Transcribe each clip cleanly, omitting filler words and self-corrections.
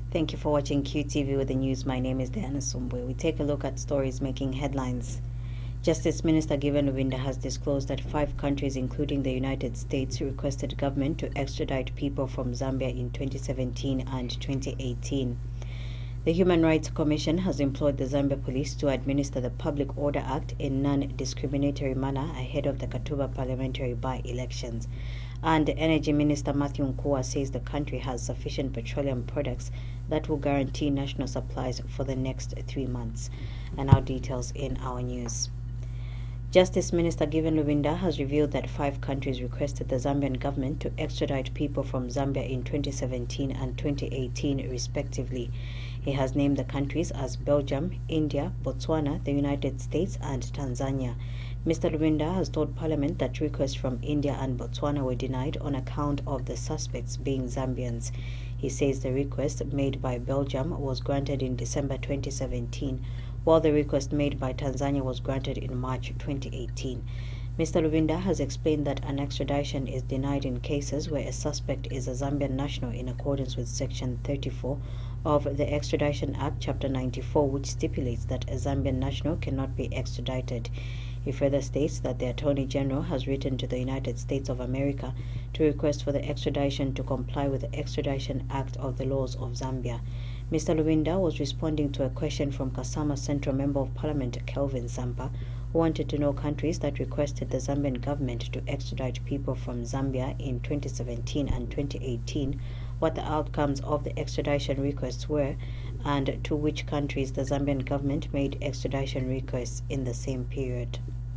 Thank you for watching QTV with the news. My name is Diana Sumbwe. We take a look at stories making headlines. Justice Minister Given Lubinda has disclosed that 5 countries, including the United States, requested government to extradite people from Zambia in 2017 and 2018. The Human Rights Commission has employed the Zambia Police to administer the Public Order Act in non-discriminatory manner ahead of the Katuba parliamentary by-elections. And Energy Minister Matthew Nkua says the country has sufficient petroleum products that will guarantee national supplies for the next 3 months. And now details in our news. Justice Minister Given Lubinda has revealed that 5 countries requested the Zambian government to extradite people from Zambia in 2017 and 2018 respectively. He has named the countries as Belgium, India, Botswana, the United States and Tanzania. Mr. Lubinda has told Parliament that requests from India and Botswana were denied on account of the suspects being Zambians. He says the request made by Belgium was granted in December 2017, while the request made by Tanzania was granted in March 2018. Mr. Lubinda has explained that an extradition is denied in cases where a suspect is a Zambian national in accordance with Section 34 of the Extradition Act, Chapter 94, which stipulates that a Zambian national cannot be extradited. He further states that the Attorney General has written to the United States of America to request for the extradition to comply with the Extradition Act of the laws of Zambia. Mr. Lubinda was responding to a question from Kasama Central Member of Parliament Kelvin Sampa, who wanted to know countries that requested the Zambian government to extradite people from Zambia in 2017 and 2018, what the outcomes of the extradition requests were, and to which countries the Zambian government made extradition requests in the same period.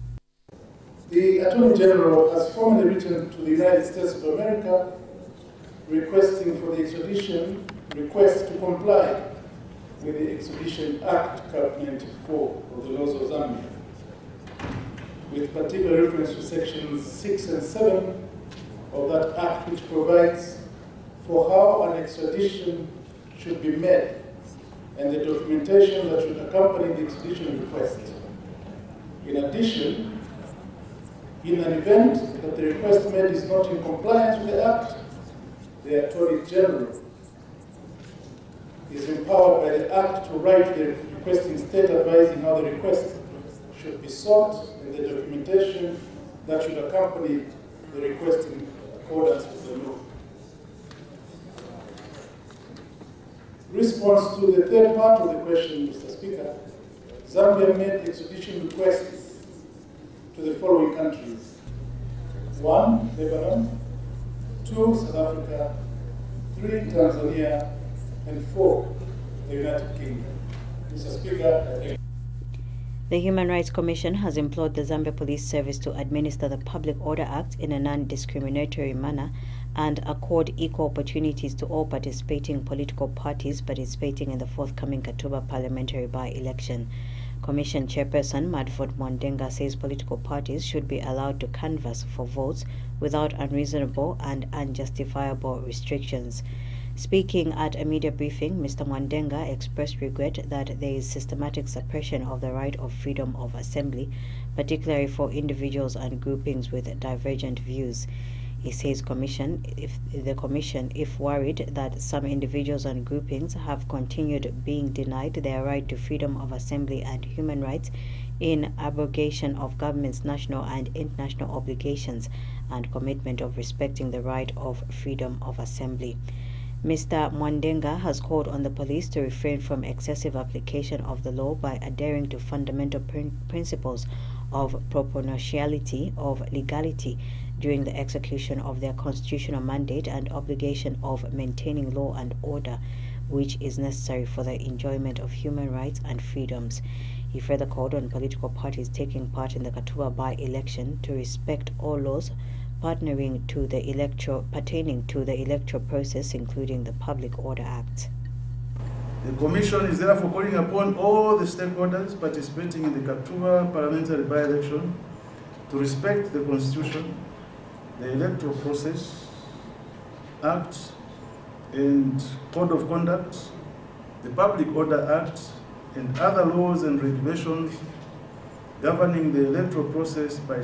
The Attorney General has formally written to the United States of America requesting for the extradition request to comply with the Extradition Act, Cap 94 of the laws of Zambia, with particular reference to sections 6 and 7 of that act, which provides for how an extradition should be made and the documentation that should accompany the extradition request. In addition, in an event that the request made is not in compliance with the Act, the Attorney General is empowered by the Act to write the requesting state advising how the request should be sought and the documentation that should accompany the request in accordance with the law. Response to the third part of the question, Mr. Speaker, Zambia made extradition requests to the following countries: 1, Lebanon; 2, South Africa; 3, Tanzania; and 4, the United Kingdom. Mr. Speaker, I thank you. The Human Rights Commission has implored the Zambia Police Service to administer the Public Order Act in a non-discriminatory manner and accord equal opportunities to all participating political parties participating in the forthcoming Katuba parliamentary by-election. Commission Chairperson Madford Mwandenga says political parties should be allowed to canvass for votes without unreasonable and unjustifiable restrictions. Speaking at a media briefing, Mr. Mwandenga expressed regret that there is systematic suppression of the right of freedom of assembly, particularly for individuals and groupings with divergent views. He says the commission, if worried that some individuals and groupings have continued being denied their right to freedom of assembly and human rights in abrogation of government's national and international obligations and commitment of respecting the right of freedom of assembly. Mr. Mwandenga has called on the police to refrain from excessive application of the law by adhering to fundamental principles of proportionality, of legality, during the execution of their constitutional mandate and obligation of maintaining law and order, which is necessary for the enjoyment of human rights and freedoms. He further called on political parties taking part in the Katuba by-election to respect all laws pertaining to the electoral process, including the Public Order Act. The Commission is therefore calling upon all the stakeholders participating in the Katuba parliamentary by-election to respect the Constitution, the Electoral Process Act and Code of Conduct, the Public Order Act, and other laws and regulations governing the electoral process by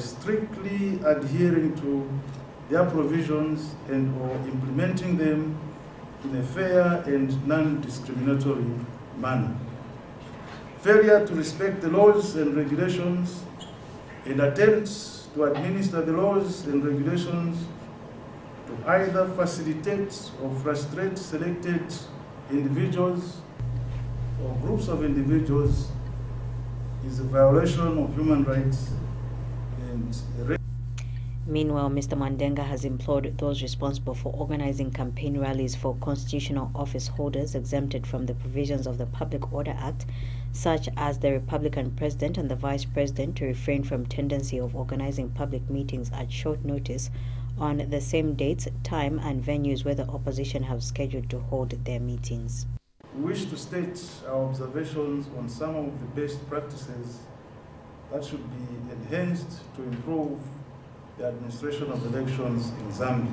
strictly adhering to their provisions and or implementing them in a fair and non-discriminatory manner. Failure to respect the laws and regulations and attempts to administer the laws and regulations to either facilitate or frustrate selected individuals or groups of individuals is a violation of human rights and Meanwhile, Mr. Mandenga has implored those responsible for organizing campaign rallies for constitutional office holders exempted from the provisions of the Public Order Act, such as the Republican President and the Vice President, to refrain from tendency of organizing public meetings at short notice on the same dates, time, and venues where the opposition have scheduled to hold their meetings. We wish to state our observations on some of the best practices that should be enhanced to improve the administration of elections in Zambia.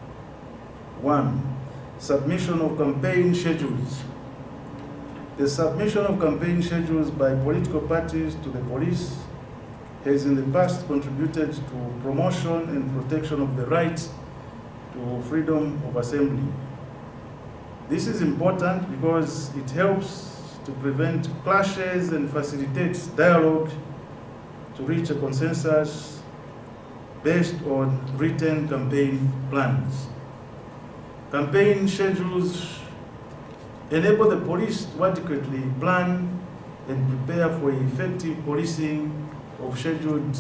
1. Submission of campaign schedules. The submission of campaign schedules by political parties to the police has in the past contributed to promotion and protection of the right to freedom of assembly. This is important because it helps to prevent clashes and facilitates dialogue to reach a consensus based on written campaign plans. Campaign schedules enable the police to adequately plan and prepare for effective policing of scheduled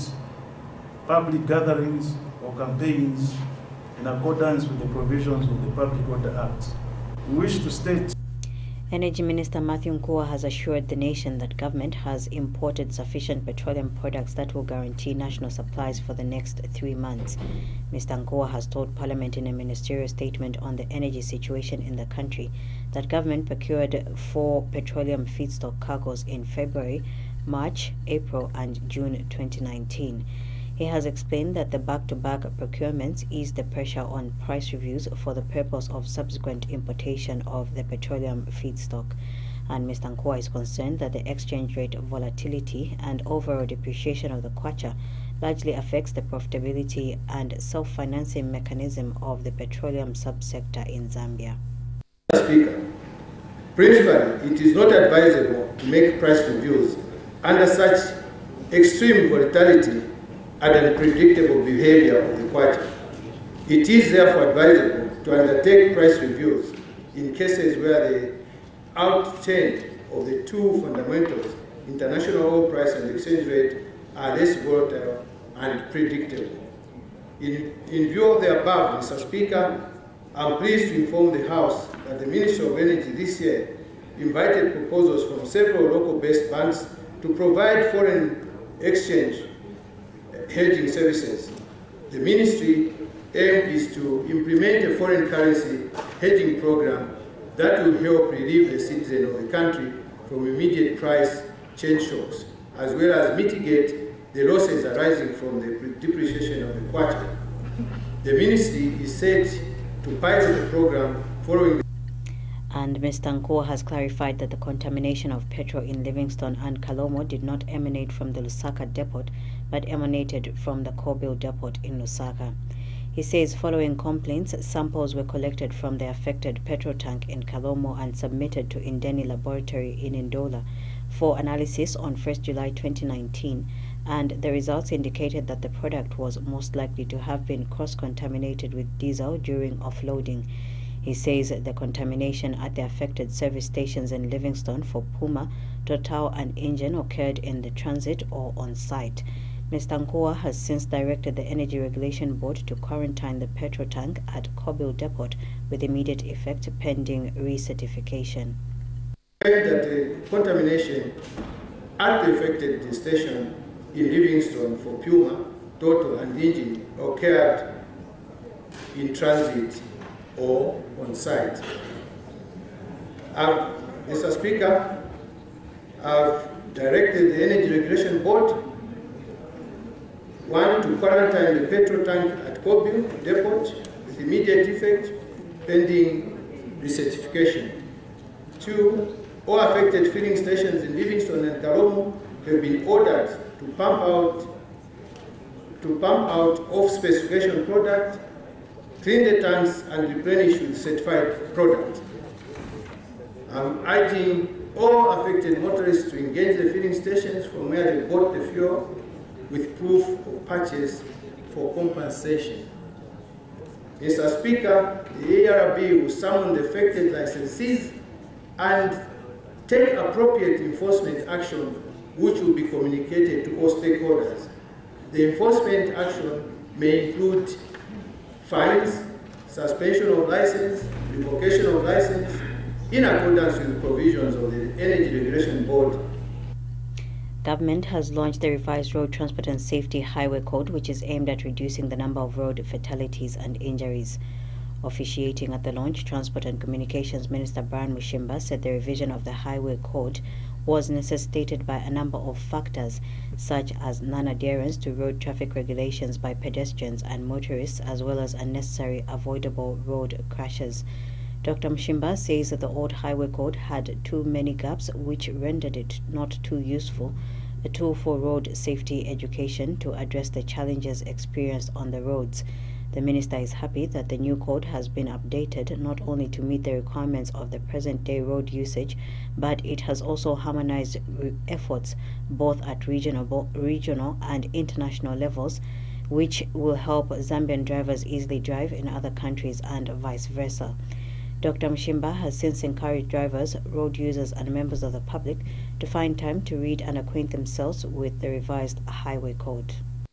public gatherings or campaigns in accordance with the provisions of the Public Order Act. We wish to state Energy Minister Matthew Nkua has assured the nation that government has imported sufficient petroleum products that will guarantee national supplies for the next 3 months. Mr. Nkua has told Parliament in a ministerial statement on the energy situation in the country that government procured 4 petroleum feedstock cargoes in February, March, April, and June 2019. He has explained that the back-to-back procurements ease the pressure on price reviews for the purpose of subsequent importation of the petroleum feedstock. And Mr. Nkua is concerned that the exchange rate volatility and overall depreciation of the kwacha largely affects the profitability and self-financing mechanism of the petroleum subsector in Zambia. Speaker, principally, it is not advisable to make price reviews under such extreme volatility and unpredictable behavior of the kwacha. It is therefore advisable to undertake price reviews in cases where the outchange of the two fundamentals, international oil price and exchange rate, are less volatile and predictable. In view of the above, Mr. Speaker, I am pleased to inform the House that the Ministry of Energy this year invited proposals from several local-based banks to provide foreign exchange hedging services. The ministry aim is to implement a foreign currency hedging program that will help relieve the citizens of the country from immediate price change shocks, as well as mitigate the losses arising from the depreciation of the kwacha. The ministry is set to pilot the program following. And Mr. Nkua has clarified that the contamination of petrol in Livingstone and Kalomo did not emanate from the Lusaka depot, but emanated from the Kobil depot in Lusaka. He says following complaints, samples were collected from the affected petrol tank in Kalomo and submitted to Indeni Laboratory in Ndola for analysis on 1st July 2019, and the results indicated that the product was most likely to have been cross-contaminated with diesel during offloading. He says the contamination at the affected service stations in Livingstone for Puma, Total, and Engine occurred in the transit or on site. Mr. Nkua has since directed the Energy Regulation Board to quarantine the petrol tank at Kobil Depot with immediate effect pending recertification. That the contamination at the affected station in Livingstone for Puma, Total, and Engine occurred in transit or on site. Mr. Speaker, I've directed the Energy Regulation Board, 1, to quarantine the petrol tank at Kobil Depot with immediate effect pending recertification. 2, all affected filling stations in Livingstone and Kalomo have been ordered to pump out off-specification product clean the tanks and replenish with certified product. I'm urging all affected motorists to engage the filling stations from where they bought the fuel with proof of purchase for compensation. Mr. Speaker, the ARB will summon the affected licensees and take appropriate enforcement action which will be communicated to all stakeholders. The enforcement action may include fines, suspension of license, revocation of license, in accordance with the provisions of the Energy Regulation Board. Government has launched the revised Road Transport and Safety Highway Code, which is aimed at reducing the number of road fatalities and injuries. Officiating at the launch, Transport and Communications Minister Brian Mushimba said the revision of the Highway Code was necessitated by a number of factors, such as non-adherence to road traffic regulations by pedestrians and motorists, as well as unnecessary avoidable road crashes. Dr. Mushimba says that the old Highway Code had too many gaps, which rendered it not too useful, a tool for road safety education to address the challenges experienced on the roads. The minister is happy that the new code has been updated not only to meet the requirements of the present-day road usage, but it has also harmonized efforts both at regional and international levels, which will help Zambian drivers easily drive in other countries and vice versa. Dr. Mushimba has since encouraged drivers, road users and members of the public to find time to read and acquaint themselves with the revised Highway Code.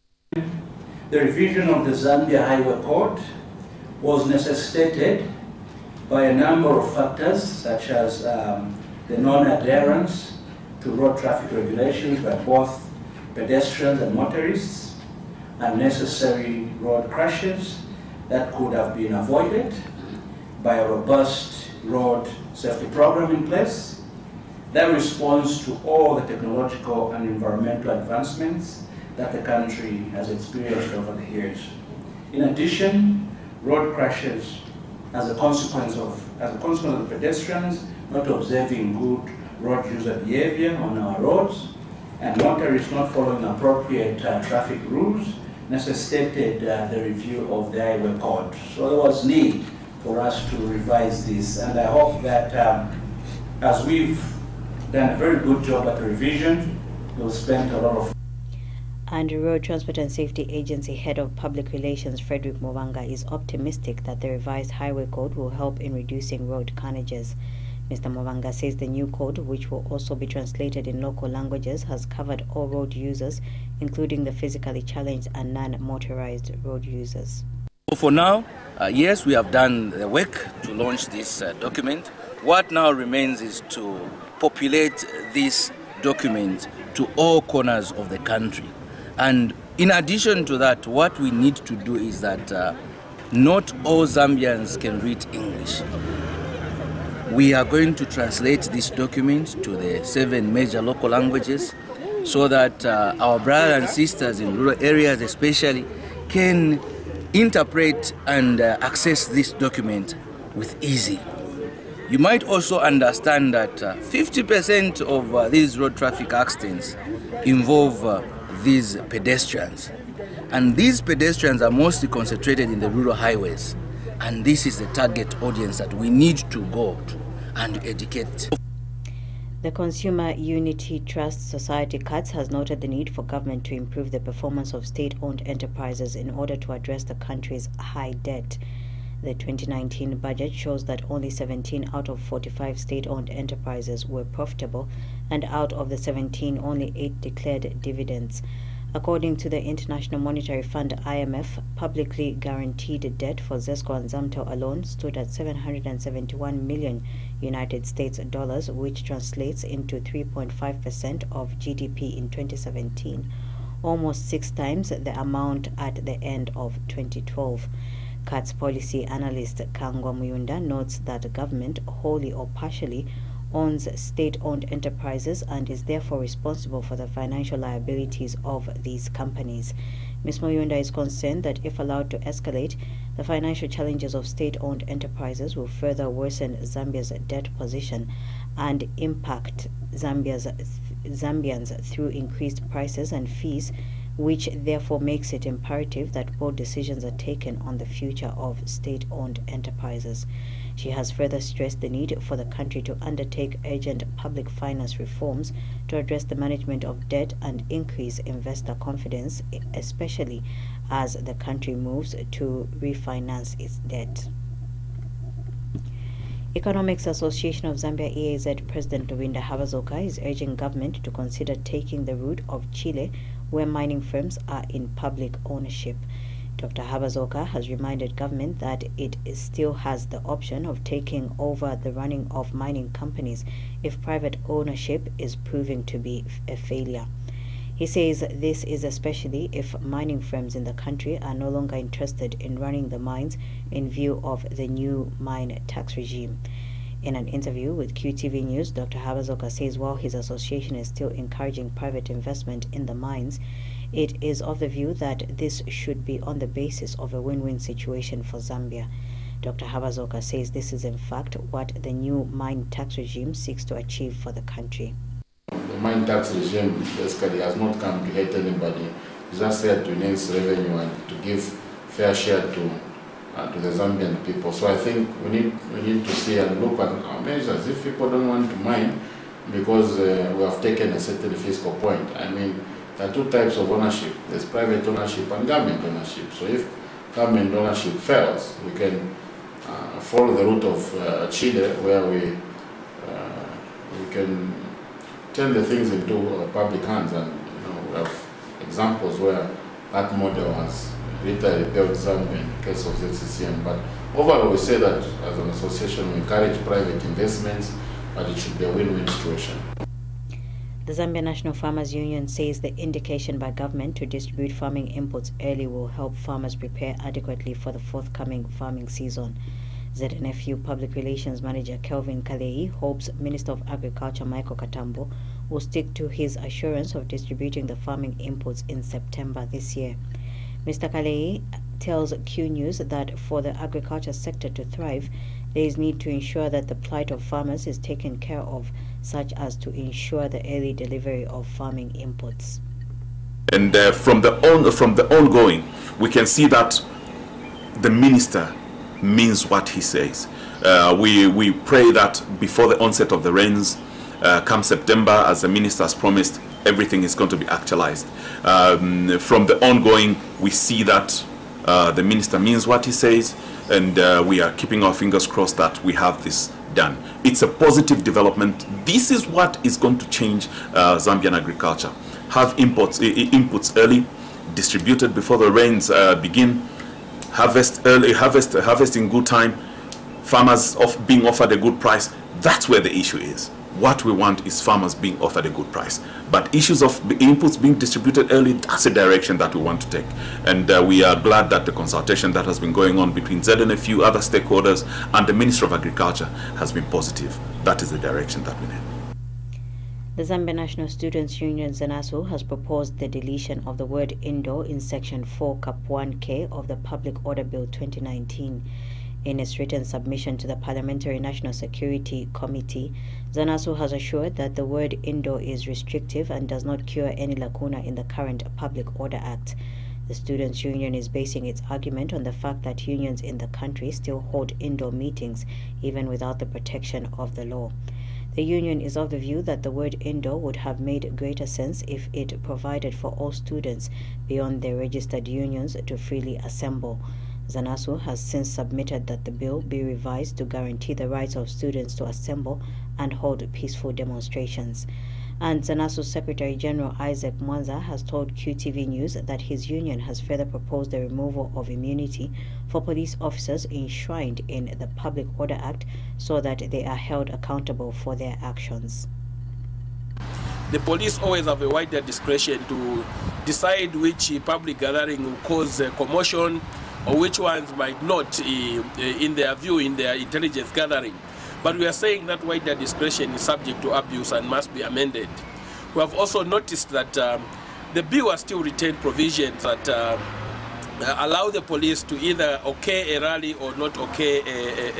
The revision of the Zambia Highway Code was necessitated by a number of factors, such as the non-adherence to road traffic regulations by both pedestrians and motorists, unnecessary road crashes that could have been avoided by a robust road safety program in place that responds to all the technological and environmental advancements that the country has experienced over the years. In addition, road crashes as a consequence of the pedestrians not observing good road user behavior on our roads and motorists not following appropriate traffic rules necessitated the review of the Highway Code. So there was need for us to revise this, and I hope that as we've done a very good job at the revision, we'll spend a lot of. And Road Transport and Safety Agency Head of Public Relations Frederick Muvanga is optimistic that the revised Highway Code will help in reducing road carnages. Mr. Muvanga says the new code, which will also be translated in local languages, has covered all road users, including the physically challenged and non-motorized road users. For now, yes, we have done the work to launch this document. What now remains is to populate this document to all corners of the country. And in addition to that, what we need to do is that not all Zambians can read English. We are going to translate this document to the 7 major local languages so that our brothers and sisters in rural areas especially can interpret and access this document with ease. You might also understand that 50% of these road traffic accidents involve these pedestrians. And these pedestrians are mostly concentrated in the rural highways. And this is the target audience that we need to go to and educate. The Consumer Unity Trust Society CUTS has noted the need for government to improve the performance of state-owned enterprises in order to address the country's high debt. The 2019 budget shows that only 17 out of 45 state-owned enterprises were profitable, and out of the 17, only 8 declared dividends. According to the International Monetary Fund (IMF), publicly guaranteed debt for ZESCO and ZAMTO alone stood at $771 million United States dollars, which translates into 3.5% of GDP in 2017, almost 6 times the amount at the end of 2012. CUTS policy analyst Kangwa Muyunda notes that the government, wholly or partially, owns state-owned enterprises and is therefore responsible for the financial liabilities of these companies. Ms. Muyunda is concerned that if allowed to escalate, the financial challenges of state-owned enterprises will further worsen Zambia's debt position and impact Zambians through increased prices and fees, which therefore makes it imperative that bold decisions are taken on the future of state-owned enterprises. She has further stressed the need for the country to undertake urgent public finance reforms to address the management of debt and increase investor confidence, especially as the country moves to refinance its debt. Economics Association of Zambia EAZ President Nowinda Habazoka is urging government to consider taking the route of Chile, where mining firms are in public ownership. Dr. Habazoka has reminded government that it still has the option of taking over the running of mining companies if private ownership is proving to be a failure. He says this is especially if mining firms in the country are no longer interested in running the mines in view of the new mine tax regime. In an interview with QTV News, Dr. Habazoka says while his association is still encouraging private investment in the mines, it is of the view that this should be on the basis of a win-win situation for Zambia. Dr. Habazoka says this is in fact what the new mine tax regime seeks to achieve for the country. The mine tax regime basically has not come to hate anybody. It's just there to enhance revenue and to give fair share to the Zambian people. So I think we need to see and look at our measures. If people don't want to mine because we have taken a certain fiscal point, I mean, there are two types of ownership. There's private ownership and government ownership. So if government ownership fails, we can follow the route of Chile, where we can turn the things into public hands, and we have examples where that model has literally built Zambia in the case of ZCCM. But overall, we say that as an association we encourage private investments, but it should be a win-win situation. The Zambia National Farmers Union says the indication by government to distribute farming inputs early will help farmers prepare adequately for the forthcoming farming season. ZNFU Public Relations Manager Kelvin Kalei hopes Minister of Agriculture Michael Katambo will stick to his assurance of distributing the farming inputs in September this year. Mr. Kalei tells Q News that for the agriculture sector to thrive, there is need to ensure that the plight of farmers is taken care of, such as to ensure the early delivery of farming inputs. And from the ongoing, we can see that the minister means what he says. We pray that before the onset of the rains, come September, as the minister has promised, everything is going to be actualized. From the ongoing, we see that the minister means what he says, and we are keeping our fingers crossed that we have this done. It's a positive development. This is what is going to change Zambian agriculture. Have inputs early, distributed before the rains begin, harvest early, harvest in good time, farmers being offered a good price. That's where the issue is. What we want is farmers being offered a good price. But issues of inputs being distributed early, that's a direction that we want to take. And we are glad that the consultation that has been going on between ZNFU, other stakeholders, and the Minister of Agriculture has been positive. That is the direction that we need. The Zambia National Students Union ZANASU has proposed the deletion of the word indoor in Section 4 Cap 1K of the Public Order Bill 2019. In its written submission to the Parliamentary National Security Committee, ZANASU has assured that the word indoor is restrictive and does not cure any lacuna in the current Public Order Act. The Students' Union is basing its argument on the fact that unions in the country still hold indoor meetings even without the protection of the law. The union is of the view that the word indoor would have made greater sense if it provided for all students beyond their registered unions to freely assemble. ZANASU has since submitted that the bill be revised to guarantee the rights of students to assemble and hold peaceful demonstrations. And ZANASU Secretary General Isaac Mwanza has told QTV News that his union has further proposed the removal of immunity for police officers enshrined in the Public Order Act so that they are held accountable for their actions. The police always have a wider discretion to decide which public gathering will cause commotion or which ones might not, in their view, in their intelligence gathering. But we are saying that wider discretion is subject to abuse and must be amended. We have also noticed that the bill has still retained provisions that allow the police to either okay a rally or not okay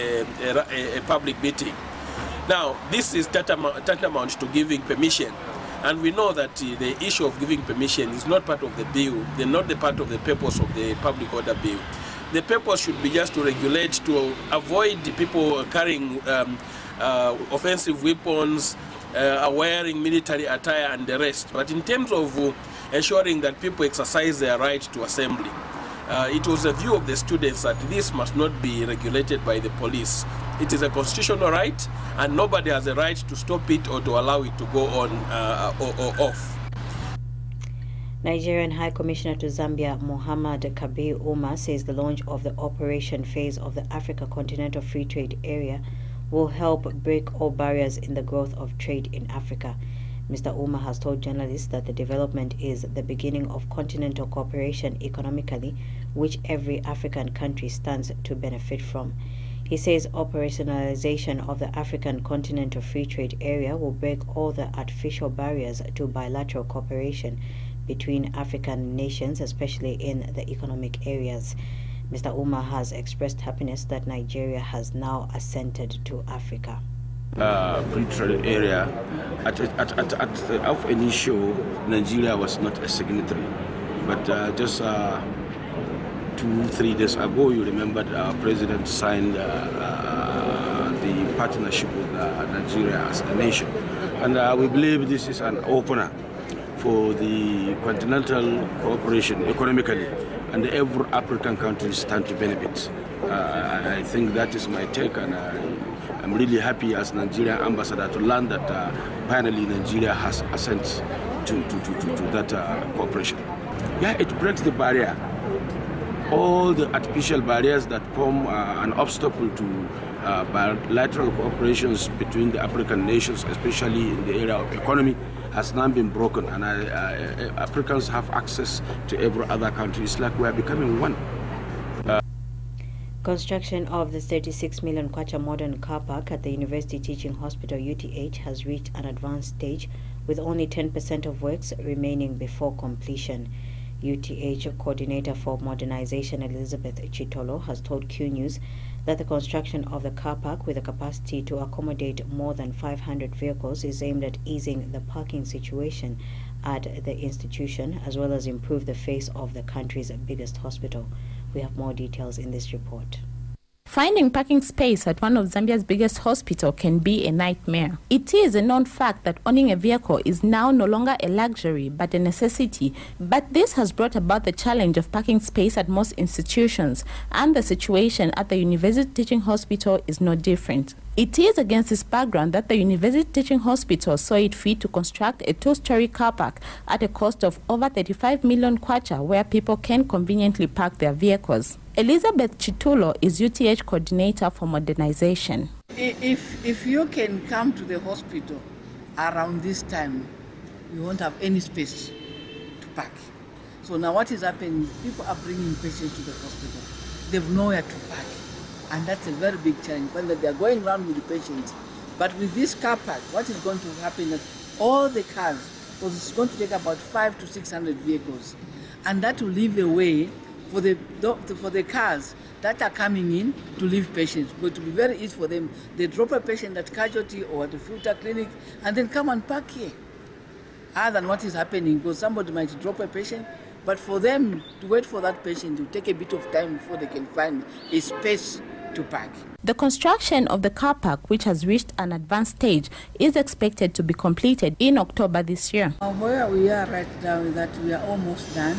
a public meeting. Now, this is tantamount to giving permission And we know that the issue of giving permission is not part of the bill, not the part of the purpose of the public order bill. The purpose should be just to regulate, to avoid the people carrying offensive weapons, wearing military attire and the rest. But in terms of ensuring that people exercise their right to assembly, it was a view of the students that this must not be regulated by the police. It is a constitutional right, and nobody has a right to stop it or to allow it to go on or off. Nigerian High Commissioner to Zambia, Muhammad Kabir Umar, says the launch of the operation phase of the Africa Continental Free Trade Area will help break all barriers in the growth of trade in Africa. Mr. Umar has told journalists that the development is the beginning of continental cooperation economically, which every African country stands to benefit from. He says operationalization of the African Continental Free Trade Area will break all the artificial barriers to bilateral cooperation between African nations, especially in the economic areas. Mr. Umar has expressed happiness that Nigeria has now assented to Africa. Free trade area, of initial, Nigeria was not a signatory, but just 2-3 days ago, you remembered our president signed the partnership with Nigeria as a nation, and we believe this is an opener for the continental cooperation economically, and every African country stand to benefit. I think that is my take, and I'm really happy as Nigerian ambassador to learn that finally Nigeria has assent to that cooperation. Yeah, it breaks the barrier. All the artificial barriers that form an obstacle to bilateral cooperations between the African nations, especially in the area of economy, has now been broken, and Africans have access to every other country. It's like we are becoming one. Construction of the 36 million kwacha modern car park at the University Teaching Hospital UTH has reached an advanced stage, with only 10% of works remaining before completion. UTH Coordinator for Modernization Elizabeth Chitolo has told Q News that the construction of the car park, with a capacity to accommodate more than 500 vehicles, is aimed at easing the parking situation at the institution, as well as improve the face of the country's biggest hospital. We have more details in this report. Finding parking space at one of Zambia's biggest hospitals can be a nightmare. It is a known fact that owning a vehicle is now no longer a luxury but a necessity. But this has brought about the challenge of parking space at most institutions, and the situation at the University Teaching Hospital is no different. It is against this background that the University Teaching Hospital saw it fit to construct a 2-story car park at a cost of over 35 million kwacha, where people can conveniently park their vehicles. Elizabeth Chitulo is UTH Coordinator for Modernization. If you can come to the hospital around this time, you won't have any space to park. So now what is happening, people are bringing patients to the hospital. They have nowhere to park. And that's a very big challenge, when they are going around with the patients. But with this car park, what is going to happen is all the cars, because it's going to take about 500 to 600 vehicles, and that will leave a way for the cars that are coming in to leave patients. But it will be very easy for them. They drop a patient at Casualty or at the Filter Clinic and then come and park here. Other than what is happening, because somebody might drop a patient, but for them to wait for that patient, it will take a bit of time before they can find a space to park. The construction of the car park, which has reached an advanced stage, is expected to be completed in October this year. Where we are right now is that we are almost done.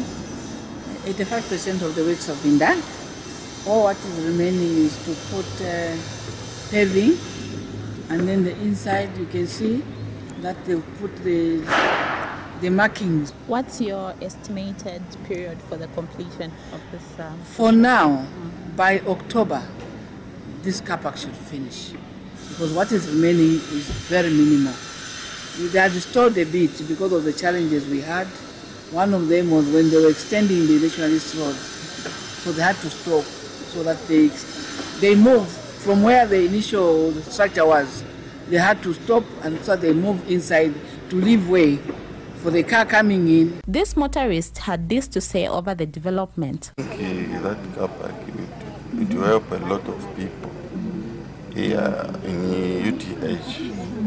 85% of the works have been done. All what is remaining is to put paving, and then the inside you can see that they've put the markings. What's your estimated period for the completion of this? For now, by October, this car park should finish, because what is remaining is very minimal. They had restored a bit because of the challenges we had. One of them was when they were extending the Nationalist Road, so they had to stop so that they moved from where the initial structure was. They had to stop, and so they moved inside to leave way for the car coming in. This motorist had this to say over the development. Okay, that car park, it will help a lot of people here in UTH,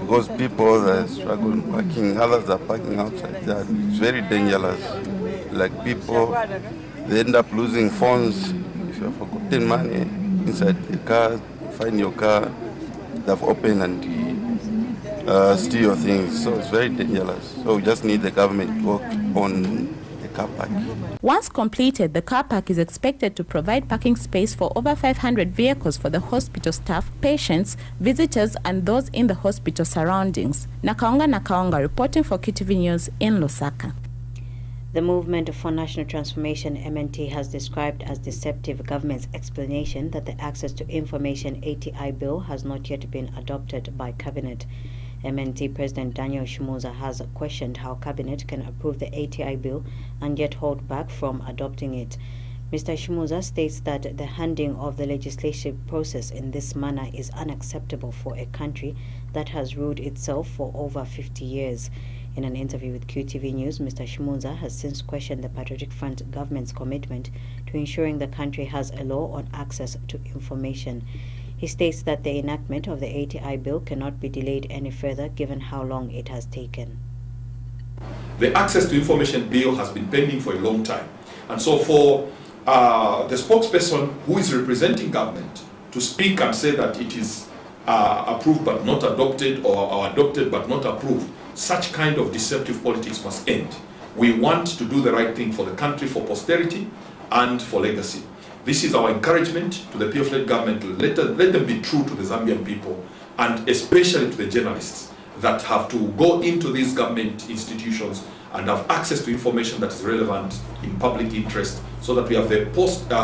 because people that struggle parking, others are parking outside there. It's very dangerous. Like people, they end up losing phones. If you have forgotten money inside the car, find your car, they've opened and steal your things. So it's very dangerous. So we just need the government to work on the car park. Once completed, the car park is expected to provide parking space for over 500 vehicles for the hospital staff, patients, visitors, and those in the hospital surroundings. Nakaonga reporting for QTV News in Lusaka. The Movement for National Transformation, MNT, has described as deceptive government's explanation that the Access to Information ATI bill has not yet been adopted by Cabinet. MNT President Daniel Shimoza has questioned how Cabinet can approve the ATI bill and yet hold back from adopting it. Mr. Shimoza states that the handling of the legislative process in this manner is unacceptable for a country that has ruled itself for over 50 years. In an interview with QTV News, Mr. Shimoza has since questioned the Patriotic Front government's commitment to ensuring the country has a law on access to information. He states that the enactment of the ATI bill cannot be delayed any further given how long it has taken. The Access to Information bill has been pending for a long time. And so for the spokesperson who is representing government to speak and say that it is approved but not adopted or adopted but not approved, such kind of deceptive politics must end. We want to do the right thing for the country, for posterity and for legacy. This is our encouragement to the PF-led government to let them be true to the Zambian people, and especially to the journalists that have to go into these government institutions and have access to information that is relevant in public interest, so that we have a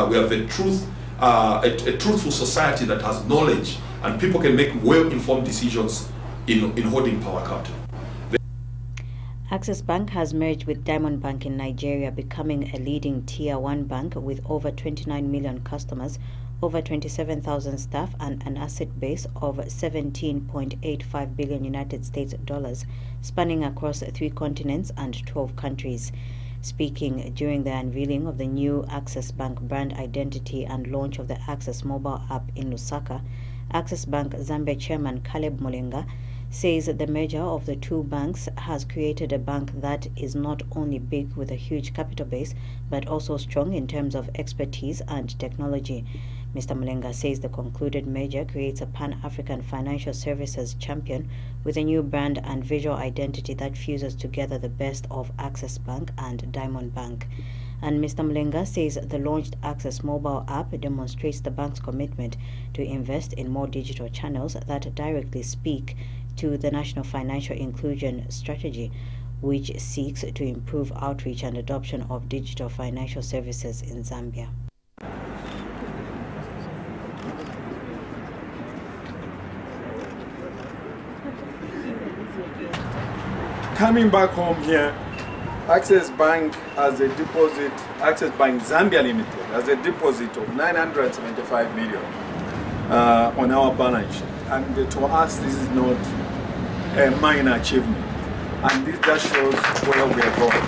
truthful society that has knowledge and people can make well-informed decisions in holding power accountable. Access Bank has merged with Diamond Bank in Nigeria, becoming a leading Tier 1 bank with over 29 million customers, over 27,000 staff, and an asset base of 17.85 billion United States dollars, spanning across 3 continents and 12 countries. Speaking during the unveiling of the new Access Bank brand identity and launch of the Access mobile app in Lusaka, Access Bank Zambia chairman Caleb Mulenga says that the merger of the two banks has created a bank that is not only big with a huge capital base, but also strong in terms of expertise and technology. Mr. Mulenga says the concluded merger creates a pan-African financial services champion with a new brand and visual identity that fuses together the best of Access Bank and Diamond Bank. And Mr. Mulenga says the launched Access mobile app demonstrates the bank's commitment to invest in more digital channels that directly speak to the National Financial Inclusion Strategy, which seeks to improve outreach and adoption of digital financial services in Zambia. Coming back home here, Access Bank has a deposit, Access Bank Zambia Limited has a deposit of 975 million on our balance sheet. And to us, this is not a minor achievement. And this just shows where we are going.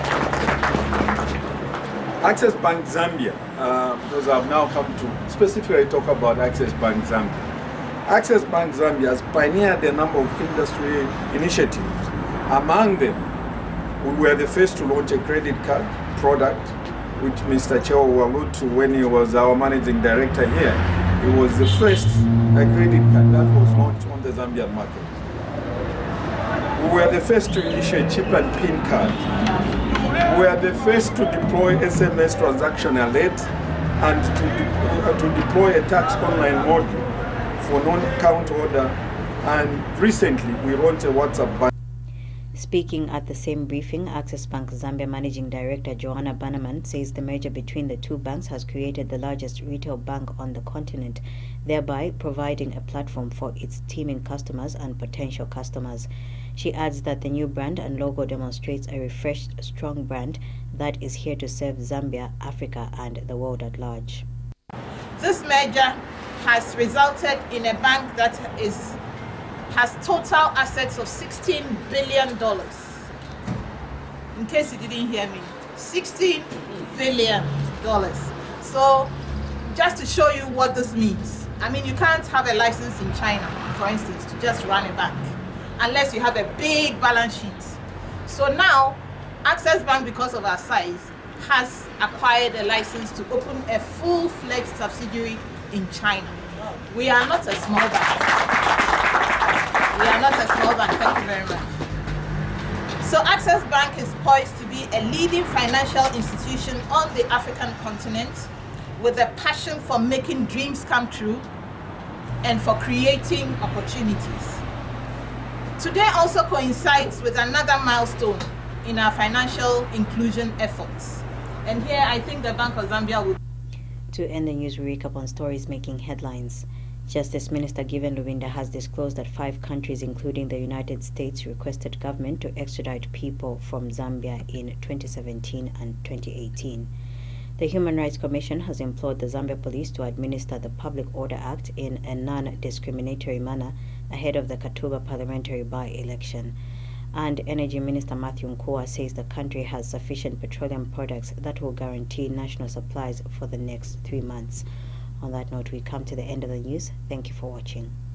Access Bank Zambia, because I've now come to specifically talk about Access Bank Zambia. Access Bank Zambia has pioneered a number of industry initiatives. Among them, we were the first to launch a credit card product, which Mr. Chao will allude to when he was our managing director here. It was the first credit card that was launched on the Zambian market. We were the first to issue a chip and PIN card. We were the first to deploy SMS transaction alert and to deploy a tax online module for non-account order. And recently, we launched a WhatsApp bank. Speaking at the same briefing, Access Bank Zambia Managing Director Joanna Bannerman says the merger between the two banks has created the largest retail bank on the continent, thereby providing a platform for its teeming customers and potential customers. She adds that the new brand and logo demonstrates a refreshed, strong brand that is here to serve Zambia, Africa, and the world at large. This merger has resulted in a bank that has total assets of $16 billion. In case you didn't hear me, $16 billion. So just to show you what this means, I mean, you can't have a license in China, for instance, to just run a bank. unless you have a big balance sheet. So now, Access Bank, because of our size, has acquired a license to open a full-fledged subsidiary in China. We are not a small bank. We are not a small bank, thank you very much. So Access Bank is poised to be a leading financial institution on the African continent with a passion for making dreams come true and for creating opportunities. Today also coincides with another milestone in our financial inclusion efforts. And here I think the Bank of Zambia will... To end the news recap on stories making headlines, Justice Minister Given Lubinda has disclosed that 5 countries, including the United States, requested government to extradite people from Zambia in 2017 and 2018. The Human Rights Commission has implored the Zambia Police to administer the Public Order Act in a non-discriminatory manner ahead of the Katuba parliamentary by-election. And Energy Minister Matthew Nkua says the country has sufficient petroleum products that will guarantee national supplies for the next 3 months. On that note, we come to the end of the news. Thank you for watching.